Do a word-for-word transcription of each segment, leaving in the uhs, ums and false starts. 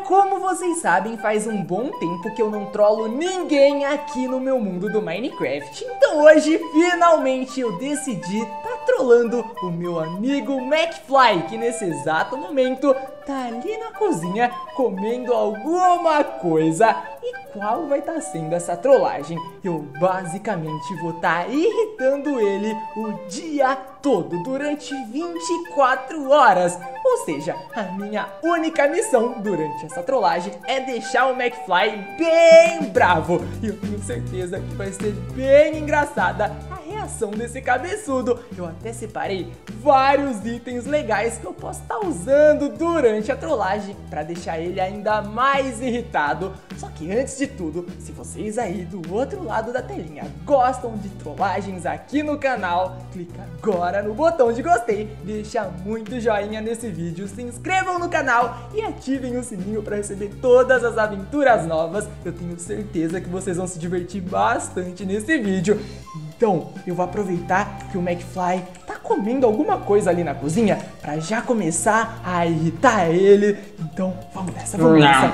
como vocês sabem, faz um bom tempo que eu não trollo ninguém aqui no meu mundo do Minecraft. Então hoje, finalmente, eu decidi tá trollando o meu amigo McFly, que nesse exato momento tá ali na cozinha comendo alguma coisa. E qual vai estar sendo essa trollagem? Eu basicamente vou estar irritando ele o dia todo, durante vinte e quatro horas. Ou seja, a minha única missão durante essa trollagem é deixar o McFly bem bravo. E eu tenho certeza que vai ser bem engraçada a reação desse cabeçudo. Eu até separei vários itens legais que eu posso estar usando durante a trollagem para deixar ele ainda mais irritado. Só que antes de tudo, se vocês aí do outro lado da telinha gostam de trollagens aqui no canal, clica agora no botão de gostei, deixa muito joinha nesse vídeo, se inscrevam no canal e ativem o sininho para receber todas as aventuras novas. Eu tenho certeza que vocês vão se divertir bastante nesse vídeo. Então, eu vou aproveitar que o McFly tá comendo alguma coisa ali na cozinha pra já começar a irritar ele. Então, vamos nessa, vamos nessa.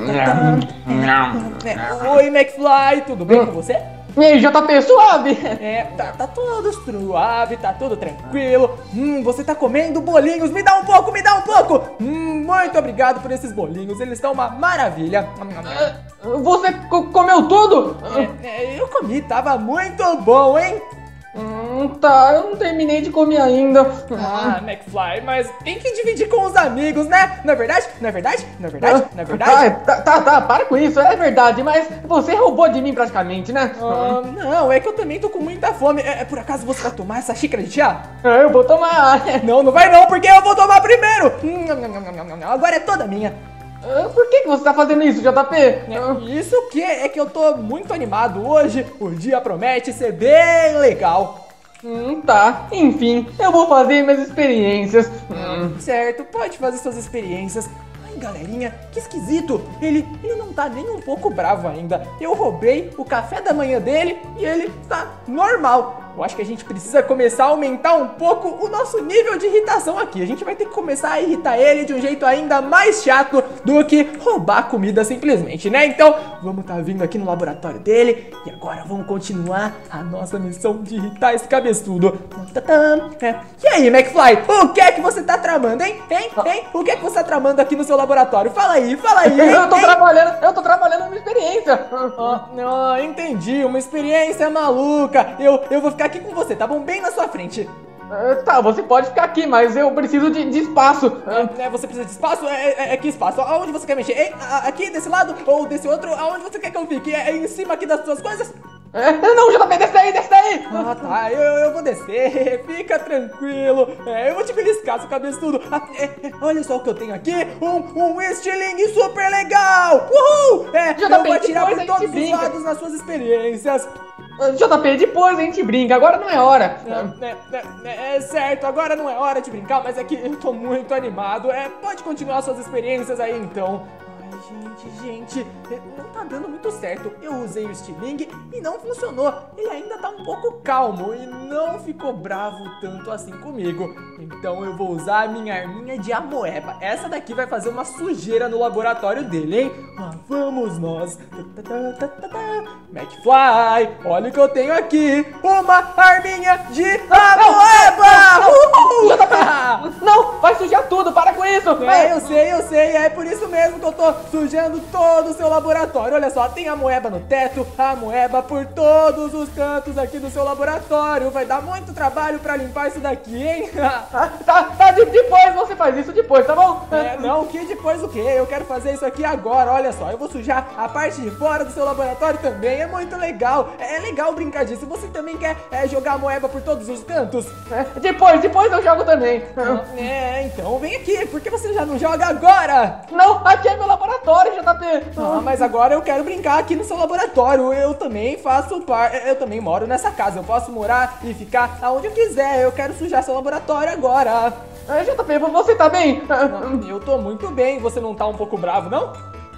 Oi, McFly, tudo bem com você? E aí, J P, suave? É, tá, tá tudo suave, tá tudo tranquilo. Hum, você tá comendo bolinhos, me dá um pouco, me dá um pouco. Hum, muito obrigado por esses bolinhos, eles estão uma maravilha. Você comeu tudo? É, é, eu comi, tava muito bom, hein? Hum, tá, eu não terminei de comer ainda. Ah, McFly, mas tem que dividir com os amigos, né? Não é verdade? Não é verdade? Não é verdade? Não é verdade? Ah, tá, tá, tá, para com isso, é verdade, mas você roubou de mim praticamente, né? Ah, não, é que eu também tô com muita fome. É, por acaso você vai tomar essa xícara de chá? É, eu vou tomar. Não, não vai não, porque eu vou tomar primeiro. Hum, agora é toda minha. Por que, que você tá fazendo isso, J P? É, isso que é que eu tô muito animado hoje. O dia promete ser bem legal. Hum, tá. Enfim, eu vou fazer minhas experiências. Hum. Certo, pode fazer suas experiências. Ai, galerinha, que esquisito. Ele, ele não tá nem um pouco bravo ainda. Eu roubei o café da manhã dele e ele tá normal. Eu acho que a gente precisa começar a aumentar um pouco o nosso nível de irritação aqui. A gente vai ter que começar a irritar ele de um jeito ainda mais chato do que roubar comida simplesmente, né? Então, vamos tá vindo aqui no laboratório dele e agora vamos continuar a nossa missão de irritar esse cabeçudo. É. E aí, McFly, o que é que você tá tramando, hein? Hein? Hein? O que é que você tá tramando aqui no seu laboratório? Fala aí, fala aí, hein? Eu tô hein? trabalhando, eu tô trabalhando numa experiência. Ah, ah, entendi, uma experiência maluca. Eu, eu vou ficar aqui com você, tá bom? Bem na sua frente. Uh, tá, você pode ficar aqui, mas eu preciso de, de espaço. Uh, é, você precisa de espaço? É, é, é que espaço? Aonde você quer mexer? Hein? Aqui, desse lado ou desse outro? Aonde você quer que eu fique? É em cima aqui das suas coisas? É, não, J P, desce daí, desce daí! Ah, tá, eu, eu vou descer, fica tranquilo. É, eu vou te beliscar, seu cabeçudo. Ah, é, é, olha só o que eu tenho aqui, um, um estilingue super legal. Uhul! É, J P, eu vou atirar por todos brinca. os lados nas suas experiências. J P, depois a gente brinca, agora não é hora. É, é, é, é certo, agora não é hora de brincar, mas é que eu tô muito animado. É, pode continuar suas experiências aí então. Ai, gente, gente, não tá dando muito certo. Eu usei o estilingue e não funcionou. Ele ainda tá um pouco calmo e não ficou bravo tanto assim comigo. Então eu vou usar a minha arminha de amoeba. Essa daqui vai fazer uma sujeira no laboratório dele, hein? Lá vamos nós. McFly, olha o que eu tenho aqui. Uma arminha de amoeba! Uhul! Não, vai sujar tudo, para com isso! É, eu sei, eu sei, é por isso mesmo que eu tô sujando todo o seu laboratório. Olha só, tem amoeba no teto, amoeba por todos os cantos aqui do seu laboratório. Vai dar muito trabalho pra limpar isso daqui, hein? Tá, tá, depois você faz isso depois, tá bom? É, não, que depois o quê? Eu quero fazer isso aqui agora, olha só. Eu vou sujar a parte de fora do seu laboratório também, é muito legal. É legal brincar disso. Você também quer é, jogar a moeba por todos os cantos? É, depois, depois eu jogo também. É, então vem aqui, por que você já não joga agora? Não, aqui é meu laboratório, J P. Ah, mas agora eu quero brincar aqui no seu laboratório. Eu também faço parte, eu também moro nessa casa. Eu posso morar e ficar aonde eu quiser. Eu quero sujar seu laboratório agora. É, J P, você tá bem? Eu tô muito bem. Você não tá um pouco bravo, não?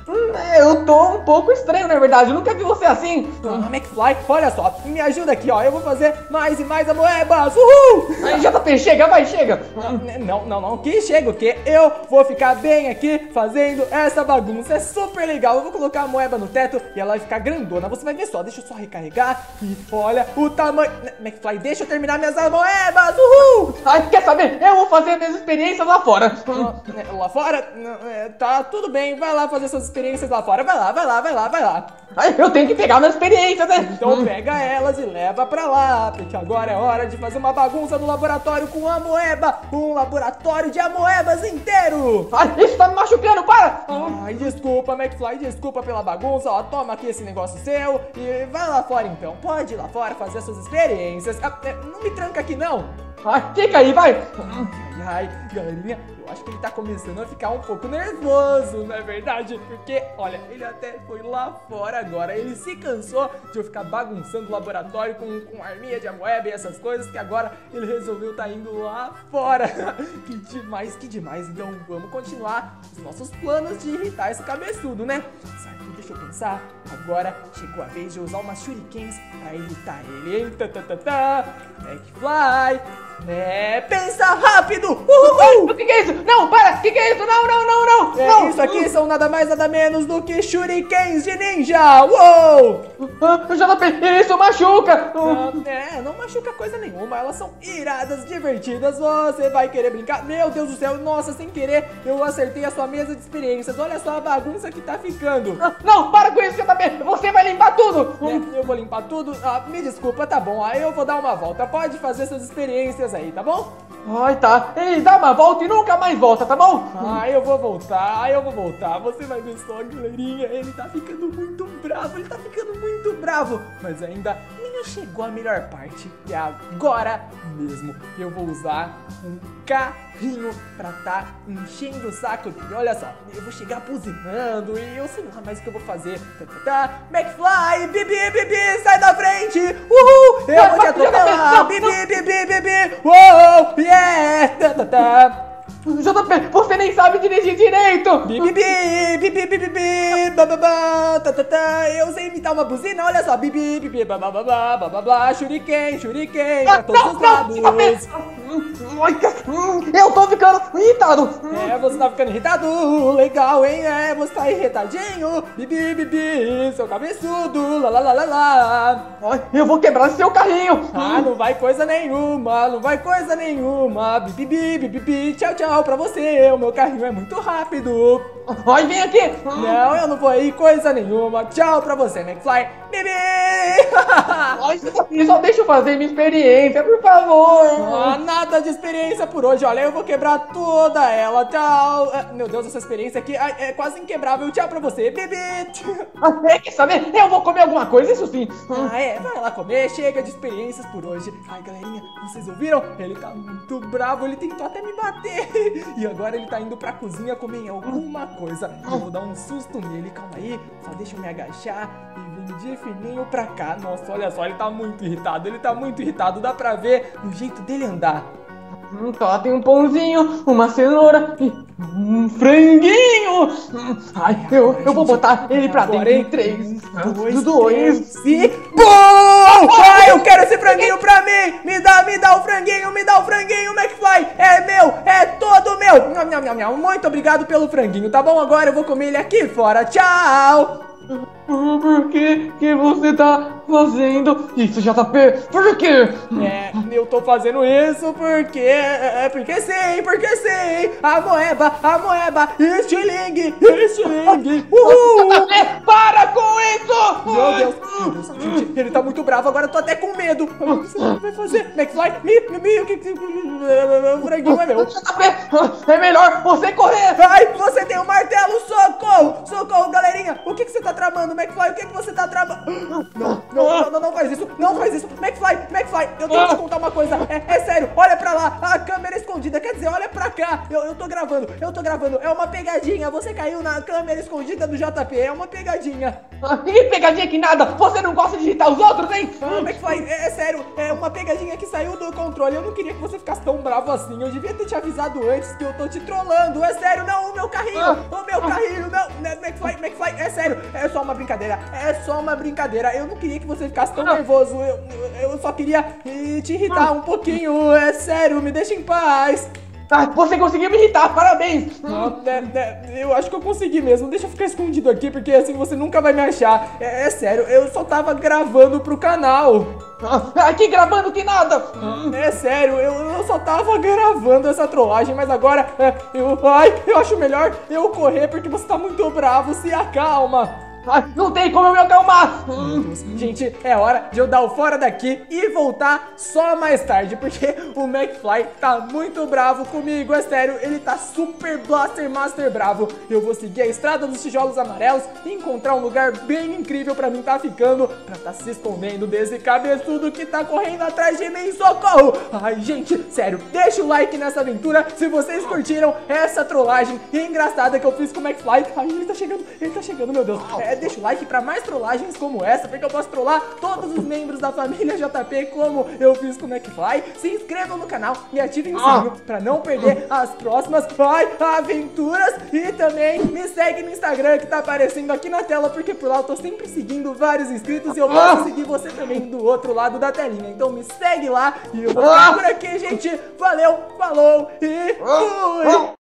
Hum, eu tô um pouco estranho, na verdade. Eu nunca vi você assim. Ah, McFly, olha só, me ajuda aqui, ó. Eu vou fazer mais e mais amoebas. Uhul! Aí, J P, chega, vai, chega. Não, não, não, que chega o quê? Eu vou ficar bem aqui fazendo essa bagunça. É super legal. Eu vou colocar a moeba no teto e ela vai ficar grandona. Você vai ver só, deixa eu só recarregar. E olha o tamanho. McFly, deixa eu terminar minhas amoebas. Uhul! Ai, quer saber? Eu vou fazer minhas experiências lá fora. Ah, lá fora? É, tá, tudo bem. Vai lá fazer suas experiências lá fora. Vai lá, vai lá, vai lá, vai lá. Ai, eu tenho que pegar minhas experiências, né? Então pega elas e leva pra lá, porque agora é hora de fazer uma bagunça no laboratório com a moeba. Um laboratório de amoebas inteiro. Ai, isso tá me machucando, para! Ai, desculpa, McFly, desculpa pela bagunça. Ó, toma aqui esse negócio seu e vai lá fora então. Pode ir lá fora fazer suas experiências. Ah, não me tranca aqui não. Ai, fica aí, vai! Ai, ai, galerinha, eu acho que ele tá começando a ficar um pouco nervoso, não é verdade? Porque, olha, ele até foi lá fora agora, ele se cansou de eu ficar bagunçando o laboratório com, com arminha de amoeba e essas coisas, que agora ele resolveu tá indo lá fora. Que demais, que demais. Então vamos continuar os nossos planos de irritar esse cabeçudo, né? Certo, deixa eu pensar. Agora chegou a vez de eu usar umas shurikens pra irritar ele, hein? Tá, tá, tá, tá. McFly. É, pensa rápido! Uhul! O que, que é isso? Não, para! O que, que é isso? Não, não, não, não! É, não. Isso aqui são nada mais, nada menos do que shurikens de ninja! Uou! Ah, J P, isso machuca! Ah, é, não machuca coisa nenhuma, elas são iradas, divertidas, você vai querer brincar? Meu Deus do céu, nossa, sem querer eu acertei a sua mesa de experiências, olha só a bagunça que tá ficando. Ah, não, para com isso, J P! Você vai limpar tudo! É, eu vou limpar tudo, ah, me desculpa, tá bom, aí eu vou dar uma volta, pode fazer suas experiências aí, tá bom? Ai, tá. Ei, dá uma volta e nunca mais volta, tá bom? Ah, eu vou voltar, eu vou voltar. Você vai ver só, galerinha. Ele tá ficando muito bravo, ele tá ficando muito bravo. Mas ainda nem chegou a melhor parte. E agora mesmo eu vou usar um carrinho pra tá enchendo o saco dele. Olha só, eu vou chegar buzinando e eu sei lá mais o que eu vou fazer. Tá, tá, tá. McFly, Bibi, Bibi, sai da frente. Uhul, eu vou te atropelar. Bibi, Bibi, Bibi. Uou, yeah. Tá, tá, tá. J P, você nem sabe dirigir direito! Bi, bi, bi, bi, bi, bi, bi, bi, ba, ba, ba, ta, ta, ta. Eu sei imitar uma buzina, olha só. Bi, bi, bi, bi, ba, ba, ba, ba, ba, ba, ba, shuriken, shuriken, pra todos os lados. Eu tô ficando irritado. É, você tá ficando irritado, legal, hein? É, você tá irritadinho. Bi, bi, bi, bi, seu cabeçudo, lá, lá, lá, lá, lá. Ai, eu vou quebrar seu carrinho. Ah, não vai coisa nenhuma, não vai coisa nenhuma. Bi, bi, bi, bi, bi, bi, tchau, tchau pra você. O meu carrinho é muito rápido. Ai, vem aqui. Não, eu não vou ir coisa nenhuma. Tchau pra você, McFly. Bibi! Ai, só deixa eu fazer minha experiência, por favor. Ah, nada de experiência por hoje. Olha, eu vou quebrar toda ela. Tchau. Ah, meu Deus, essa experiência aqui ai, é quase inquebrável. Tchau pra você, Bibi. Ah, quer saber? Eu vou comer alguma coisa, isso sim. Ah, é, vai lá comer. Chega de experiências por hoje. Ai, galerinha, vocês ouviram? Ele tá muito bravo. Ele tentou até me bater. E agora ele tá indo pra cozinha comer alguma coisa. Eu vou dar um susto nele. Calma aí. Só deixa eu me agachar e vir de fininho pra cá. Nossa, olha só, ele tá muito irritado. Ele tá muito irritado. Dá pra ver no jeito dele andar. Hum, tá, tem um pãozinho, uma cenoura e um franguinho. Hum, ai, eu, eu vou botar ele pra dentro em três, dois, dois e... Bum! Ai, eu quero esse franguinho pra mim! Me dá, me dá o franguinho, me dá o franguinho, McFly! É meu, é todo meu! Nham, nham, nham, nham. Muito obrigado pelo franguinho, tá bom? Agora eu vou comer ele aqui fora. Tchau! Por que que você tá fazendo isso, J P? Por quê? É, eu tô fazendo isso porque... É, porque sim, porque sim! A moeba, a moeba, estilingue, estilingue! Uhul! J P, para com isso! Meu Deus, meu Deus, gente, ele tá muito bravo, agora eu tô até com medo. O que você vai fazer? McFly, me, me, me, o que que... O franguinho é meu. J P, é melhor você correr! Ai, você tem um martelo, socorro! Socorro, galerinha! O que que você tá tramando, McFly? O que que você tá tramando? Não, não, não, não faz isso, não faz isso! McFly, McFly, eu tenho que te contar uma coisa, é, é sério, olha pra lá, a câmera escondida, quer dizer, olha pra cá, eu, eu tô gravando, eu tô gravando, é uma pegadinha, você caiu na câmera escondida do J P, é uma pegadinha. Ah, que pegadinha que nada! Você não gosta de irritar os outros, hein? Ah, McFly, é, é sério, é uma pegadinha que saiu do controle, eu não queria que você ficasse tão bravo assim, eu devia ter te avisado antes que eu tô te trollando, é sério, não, o meu carrinho, o meu carrinho, não, McFly, McFly, é sério, é só uma brincadeira, é só uma brincadeira. Eu não queria que você ficasse tão nervoso, eu, eu, eu só queria te irritar um pouquinho, é sério, me deixa em paz. Ah, você conseguiu me irritar, parabéns! Não, né, né, eu acho que eu consegui mesmo. Deixa eu ficar escondido aqui, porque assim você nunca vai me achar. É, é sério, eu só tava gravando pro canal. Ah, aqui gravando que nada! É sério, eu, eu só tava gravando essa trollagem, mas agora é, eu, ai, eu acho melhor eu correr porque você tá muito bravo. Se acalma. Ah, não tem como eu me acalmar! Gente, é hora de eu dar o fora daqui e voltar só mais tarde, porque o McFly tá muito bravo comigo, é sério, ele tá super Blaster Master bravo. Eu vou seguir a estrada dos tijolos amarelos e encontrar um lugar bem incrível pra mim tá ficando, pra tá se escondendo desse cabeçudo que tá correndo atrás de mim, socorro! Ai, gente, sério, deixa o like nessa aventura se vocês curtiram essa trollagem engraçada que eu fiz com o McFly. Ai, ele tá chegando, ele tá chegando, meu Deus. É, deixa o like pra mais trollagens como essa, porque eu posso trollar todos os membros da família J P como eu fiz com o McFly. Se inscrevam no canal e ativem o sininho pra não perder as próximas ai, aventuras. E também me segue no Instagram que tá aparecendo aqui na tela, porque por lá eu tô sempre seguindo vários inscritos e eu posso seguir você também do outro lado da telinha. Então me segue lá e eu vou ficar por aqui, gente. Valeu, falou e fui!